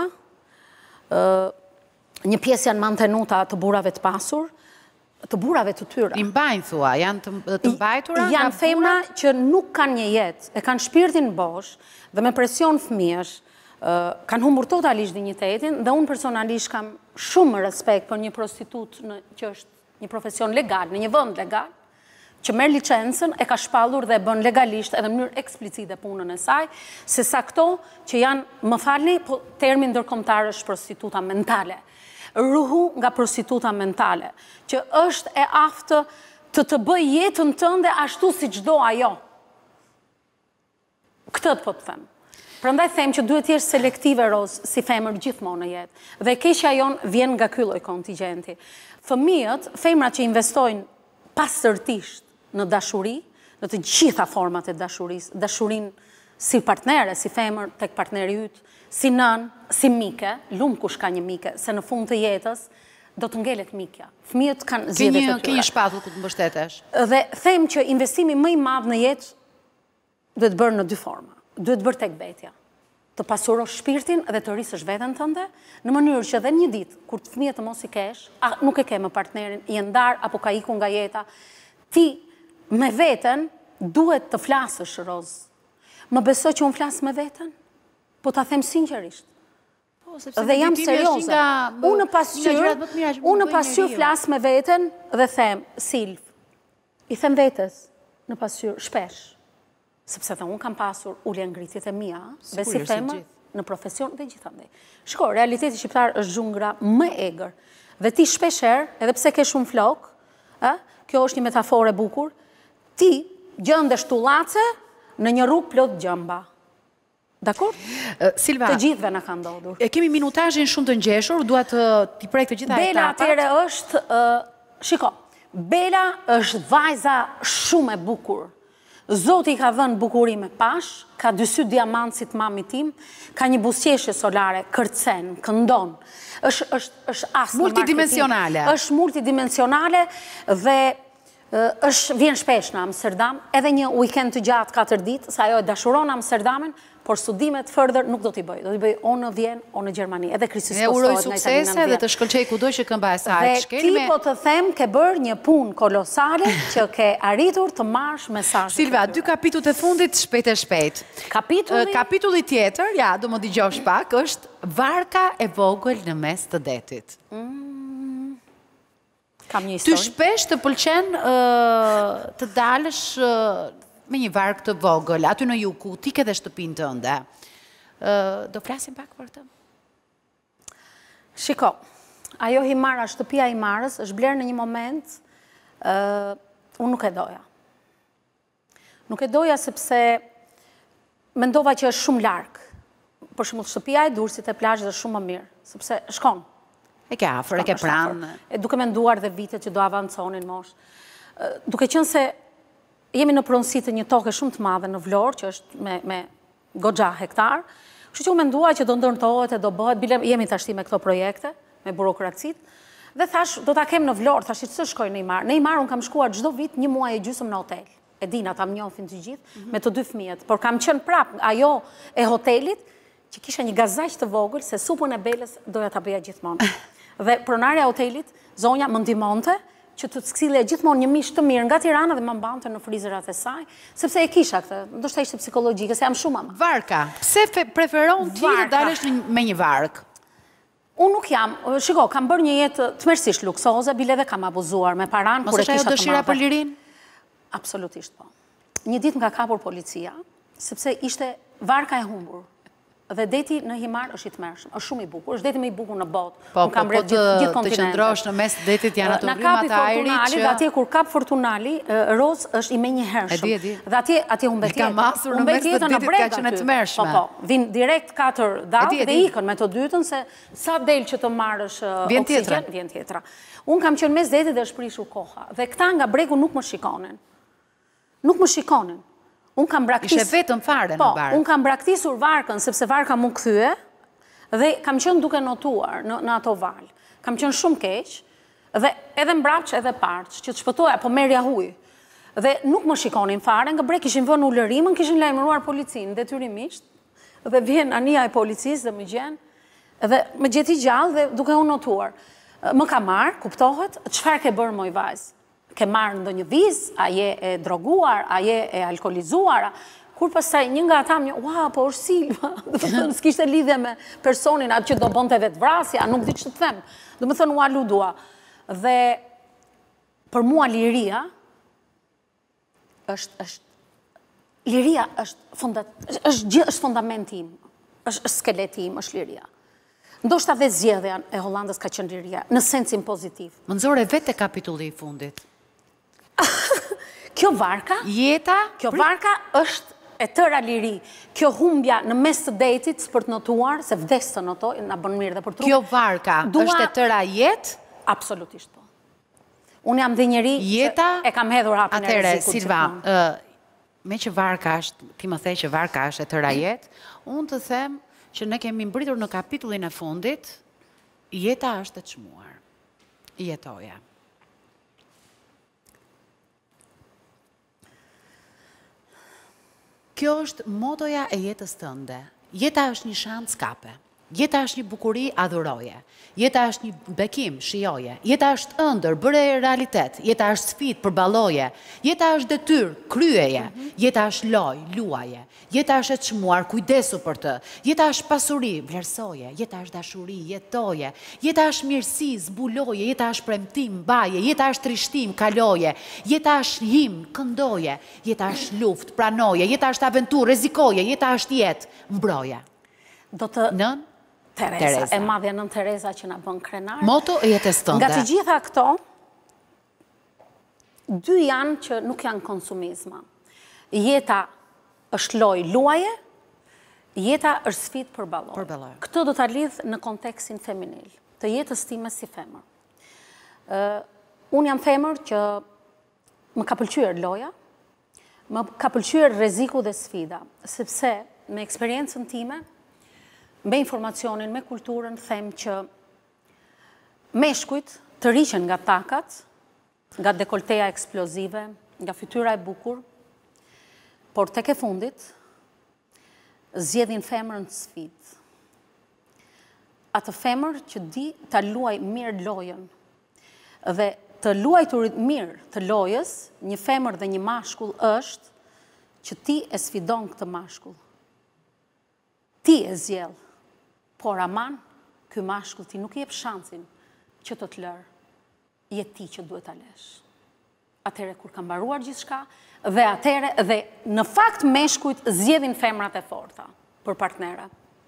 një pjesë janë mantenuta të burrave të pasur, të burrave të tyre. I mbajnë thua, janë të mbajtura? Janë femra që nuk kanë një jetë, e kanë shpirtin bosh dhe me presion fëmijësh, kanë humbur totalisht dinjitetin dhe unë personalisht kam shumë respekt për një prostitut që është një profesion legal, në një vend legal, që merr licencën, e ka shpallur dhe bën legalisht edhe në mënyrë eksplicite punën e saj, se sa këto që janë, më falni, po termi ndërkombëtar është prostituta mentale. Ruhu nga prostituta mentale, që është e aftë të bëj jetën tënde ashtu si çdo ajo. Këtë po të them. Prandaj them që duhet të jesh selektive, Roz, si femër gjithmonë në jetë. Dhe keqja jonë vjen nga ky lloj kontingjenti. Fëmijët, femrat që investojnë pastërtisht në dashuri, në të gjitha format e dashurisë, dashurinë si partnere, si femër tek partneri yt, si nën, si mike, lum kush ka një mike, se në fund të jetës do të ngelet mikja. Fëmijët kanë zgjedhjet e tyre. Ke një shpatull ku të mbështetesh. Dhe them që investimi më i madh në jetë duhet bërë në dy forma. Duhet bërë tek betja. Të pasurosh shpirtin dhe të rrisësh veten tënde, në mënyrë që edhe një ditë kur fëmijët të mos i kesh, nuk e ke më partnerin, je ndar apo ka ikur nga jeta, ti me veten duhet të flasësh, Roz. Më beso që unë flas me veten? Po ta them sinqerisht. Dhe jam serioze. Unë pasqyr flas me veten dhe them, Silv, i them vetes në pasqyr shpesh, sepse dhe unë kam pasur ulje ngritjet e mia, besi femër, në profesion dhe gjithandej. Shko, realiteti shqiptar është xhungra më egër. Dhe ti shpesher, edhe pse ke shumë flok, kjo është një metafore bukur, ti gjëndesh tullace në një rrugë plot gjëmba. Dakor? Silva, të gjithve na ka ndodhur. Kemi minutazhin shumë të ngjeshur, dua t'i prek të gjitha etapat. Bela atëre është, shiko, Bela është vajza shumë e bukur. Zoti ka dhënë bukuri me pash, ka dy sy diamant si të mamit tim, ka një buzëqeshje solare, kërcen, këndon. Është as multidimensionale. Është multidimensionale dhe vjen shpesh në Amsterdam, edhe një weekend të gjatë 4 ditë, sa ajo e dashuron Amsterdamin, por studimet further nuk do t'i bëj. Do t'i bëj o në Vjen, o në Gjermani. Edhe Krisis Kostohet. Ne uroj suksese dhe të shkëlqej kudo që këmba e saj. Dhe ti po të them ke bërë një punë kolosale që ke arritur të marrësh mesazhin. Silva, 2 kapitullt e fundit shpejt. Kapitulli tjetër, ja, do më dëgjosh pak, është Varka e vogël në mes të detit. Kam një histori. Ty shpesh të pëlqen të dalësh me një varkë të vogël, aty në Juku, ti ke dhe shtëpinë tënde. Do flasim pak për të? Shiko, ajo Himara, shtëpia Himarës, është blerë në një moment, unë nuk e doja. Nuk e doja sepse mendova që është shumë larkë. Për shembull, shtëpia e Durrësit e plazhit është shumë më mirë, sepse shkon. E ke afër, e ke pranë. E duke menduar dhe vitet që do avanconin mosh. Duke qenë se jemi në pronësi të një toke shumë të madhe në Vlorë, që është me goxha hektar, kështu që u mendua që do ndërtohet e do bëhet, bile jemi tashti me këto projekte, me burokracit, dhe thash, do ta kem në Vlorë, thash, që shkoj në Himar. Në Himar unë kam shkuar çdo vit 1 muaj e gjysmë në hotel. E dina, ta më njohin të gjithë, me të 2 fëmijët, por kam qenë prap ajo e hotelit, që kisha një gazaq të vogël, se supën e Belës doja ta bëja gjithmonë. Dhe pronarja e hotelit, zonja më ndihmonte, që të skësile gjithmonë një mish të mirë nga Tirana dhe më mbante në frizerat e saj, sepse e kisha këtë, ndoshta ishte psikologjike, se jam shumë ama. Varka, pse preferon ti të dalësh me një varkë? Unë nuk jam, shiko, kam bërë një jetë të mërësisht luksoze, bile dhe kam abuzuar me paran, kur e kisha të madhe. Mos është ajo dëshira për lirin? Absolutisht po. Një ditë më ka kapur policia, sepse ishte varka e humbur. Dhe deti në Himar është i tmerrshëm, është shumë i bukur, është deti më i bukur në botë. Po të qëndrosh në mes detit janë ato rrymat ajri që... Dhe atje kur kap Fortunali, Roz është i menjëhershëm. Dhe atje humbet jetë. Ka masur në mes të detit ka qenë e tmerrshme. Po, vinë direkt 4 datë dhe ikën me të dytën, se sa del që të marrësh oksigen, vjen tjetra. Unë kam qenë mes detit dhe është prishur koha. Dhe këta nga bregu nuk më shikonin. Nuk më shikonin. Ishe vetëm fare në barkë. Unë kam braktisur varkën, sepse varka mu këthyë, dhe kam qenë duke notuar në ato valë. Kam qenë shumë keq, dhe edhe mbrapç edhe parç, që të shpëtoja, po merja huj. Dhe nuk më shikonin fare, nga brek kishin vënë ulërimën, kishin lajmëruar policinë, detyrimisht, dhe vjen anija e policisë dhe më gjenë, dhe më gjeti gjallë dhe duke unë notuar. Më ka marrë, kuptohet, çfarë ke bërë moj vajzë? Ke marrë në një vizë, a je e droguar, a je e alkoholizuar, kur pastaj një nga ata më, ua, po është Silva, s'kishte lidhje me personin atë që do bënte vetë vrasja, nuk di që të them, do më thënë ua ludua. Dhe për mua liria liria është fundamenti im, është skeleti im, është liria. Ndoshta dhe zgjedhja e Hollandës ka qenë liria, në sensin pozitiv. Më nxore vetë kapitulli i fundit. Kjo varka është e tëra liri. Kjo humbja në mes të detit për të notuar, se vdes të notoj, na bën mirë dhe për trup. Kjo varka është e tëra jetë? Absolutisht po. Unë jam dhe njeri që e kam hedhur hapin e rrezikut. Silva, me që varka është, ti më the që varka është e tëra jetë, unë të them që ne kemi mbritur në kapitullin e fundit, jeta është e çmuar. Jetoja. Kjo është motoja e jetës tënde. Jeta është një shans kape. Jeta është një bukuri, adhuroje. Jeta është një bekim, shijoje. Jeta është ëndër, bëre realitet. Jeta është sfidë, përballoje. Jeta është detyrë, kryeje. Jeta është lojë, luaje. Jeta është e çmuar, kujdesu për të. Jeta është pasuri, vlerësoje. Jeta është dashuri, jetoje. Jeta është mirësi, zbuloje. Jeta është premtim, mbaje. Jeta është trishtim, kaloje. Jeta është him, këndoje. Jeta është luftë, pranoje. Jeta është aventurë, rrezikoje. Jeta është jetë, mbroje. Do të... Nën? Tereza. E madhja nën Tereza që na bën krenar. Moto e jetës tënde. Nga të gjitha këto, dy janë që nuk janë konsumizma. Jeta është lojë luaje, jeta është sfidë përballore. Këtë do ta lidh në kontekstin feminil, të jetës time si femër. Unë jam femër që më ka pëlqyer loja, më ka pëlqyer rreziku dhe sfida, sepse me eksperiencën time, me informacionin, me kulturën, them që meshkujt të riqen nga takat, nga dekolteja eksplozive, nga fytyra e bukur, por tek e fundit, zgjedhin femrën të sfidë. Atë femër që di ta luaj mirë lojën, dhe të luajturit mirë të lojës, një femër dhe një mashkull është që ti e sfidon këtë mashkull. Ti e zgjell. Por aman, ky mashkull ti nuk jep shansin që të lërë, je ti që duhet ta lesh. Atëre kur ka mbaruar gjithçka, dhe atëre dhe në fakt meshkujt zgjedhin femrat e forta për partnera.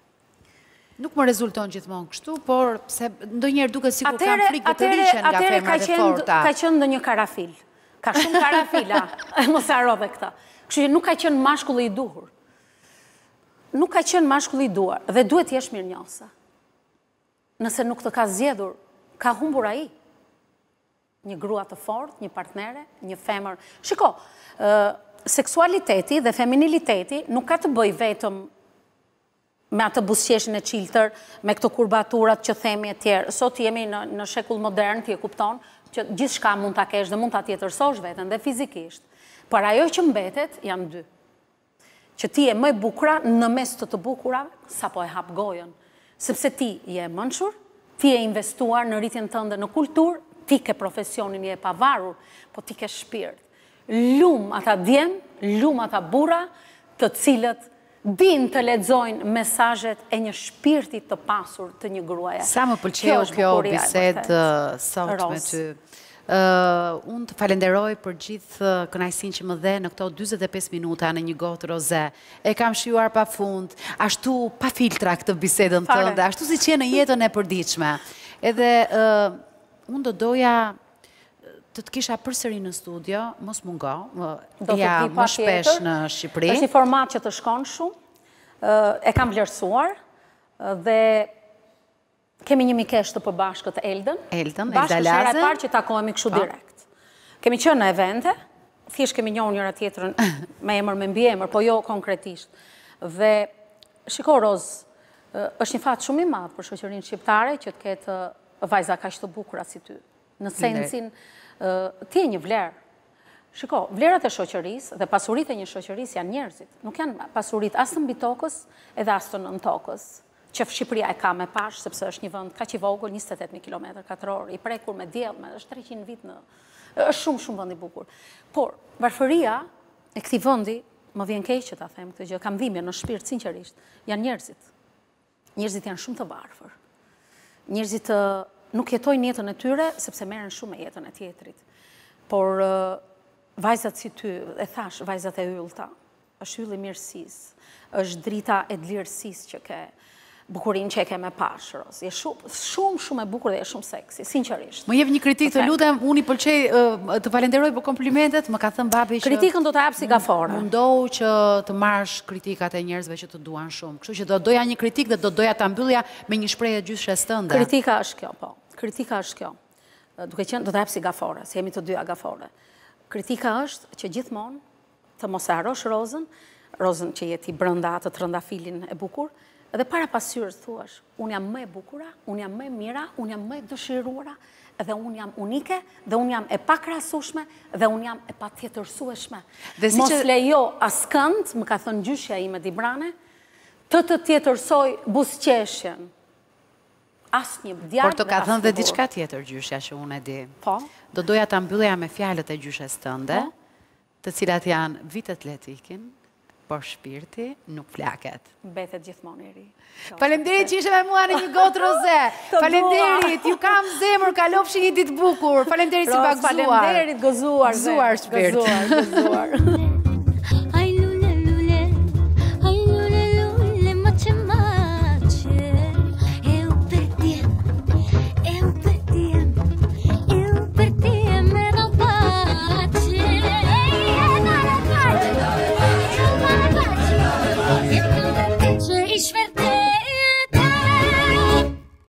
Nuk më rezulton gjithmonë kështu, por se ndonjëherë duket sikur kanë frikë të riqen nga femrat e forta. Ka qenë ndonjë karafil. Ka shumë karafila, mos harrove këtë. Kështu që nuk ka qenë mashkulli i duhur. Nuk ka qenë mashkulli i duar, dhe duhet jesh mirënjohëse. Nëse nuk të ka zgjedhur, ka humbur ai. Një grua të fortë, një partnere, një femër. Shiko, seksualiteti dhe feminiliteti nuk ka të bëjë vetëm me atë buzëqeshin e çiltër, me këto kurbaturat që themi e tjerë. Sot jemi në shekull modern, ti e kupton, që gjithçka mund ta kesh dhe mund ta tjetërsosh veten dhe fizikisht. Por ajo që mbetet janë dy. Që ti e më e bukura në mes të bukurave, sapo e hap gojën. Sepse ti je mençur, ti e investuar në rritjen tënde në kulturë, ti ke profesionin, je pavarur, po ti ke shpirt. Lum ata djem, lum ata burra, të cilët din të lexojnë mesazhet e një shpirti të pasur të një gruaje. Sa më pëlqeu kjo bisedë sot me ty. Unë të falenderoj për gjithë kënaqësinë që më dhe në këto 45 minuta në një gotë roze. E kam shijuar pafund, ashtu pa filtra këtë bisedën tënde, ashtu siç je në jetën e përditshme. Edhe unë do doja të kisha përsëri në studio, mos mungo, ja më shpesh në Shqipëri. Është një format që të shkon shumë, e kam vlerësuar dhe kemi një mikesh të përbashkët Eldën. Bashkë shera e parë që takohemi kështu direkt. Kemi qenë në evente, thjesht kemi njohur njëra tjetrën me emër me mbiemër, po jo konkretisht. Dhe shiko Roz, është një fat shumë i madh për shoqërinë shqiptare që të ketë vajza kaq të bukura si ty. Në sensin ti je një vlerë. Shiko, vlerat e shoqërisë dhe pasuritë e një shoqërisë janë njerëzit. Nuk janë pasuritë as të mbi tokës edhe as të nën tokës. Që Shqipëria e ka me pash, sepse është një vend kaq i vogël, 28.000 km2, i prekur me diell, është 300 vit në... është shumë vend i bukur. Por, varfëria e këtij vendi, më vjen keq që ta them këtë gjë, kam dhimbje në shpirt sinqerisht, janë njerëzit. Njerëzit janë shumë të varfër. Njerëzit nuk jetojnë jetën e tyre, sepse merren shumë me jetën e tjetrit. Por, vajzat si ty, e thash, vajzat e yllta, është ylli i mirësisë, është drita e lirësisë që ke, bukurinë që e ke me pash, Ros. Je shumë e bukur dhe je shumë seksi, sinqerisht. Më jep një kritik të lutem, unë i pëlqej të falenderoj për komplimentet, më ka thënë babi që... Kritikën do të hap si gafore. Mundohu që të marrësh kritikat e njerëzve që të duan shumë. Kështu që do doja një kritik dhe do doja ta mbyllja me një shprehje gjyshes tënde. Kritika është kjo, po. Kritika është kjo. Duke qenë do të hap si gafore, se jemi të dyja gafore. Kritika është që gjithmonë të mos e harrosh Rozën që jeti brenda atë trëndafilin e bukur, edhe para pasyrës thuash, unë jam më e bukura, unë jam më e mira, unë jam më e dëshiruara, dhe unë jam unike, dhe unë jam e pakrahasueshme, dhe unë jam e patjetërsueshme. Mos lejo askënd, më ka thënë gjyshja ime Dibrane, të tjetërsoj buzëqeshjen. Asnjë djalë. Por të ka thënë dhe diçka tjetër gjyshja që unë e di. Po. Do doja ta mbyllja me fjalët e gjyshes tënde, të cilat janë vitet letikin, por shpirti nuk flaket. Mbetet gjithmonë i ri. Faleminderit që ishe me mua në një gotë roze. Faleminderit, ju kam zemër, kalofshi një ditë bukur. Faleminderit si pak gëzuar. Faleminderit, gëzuar. Gëzuar shpirt. Gëzuar.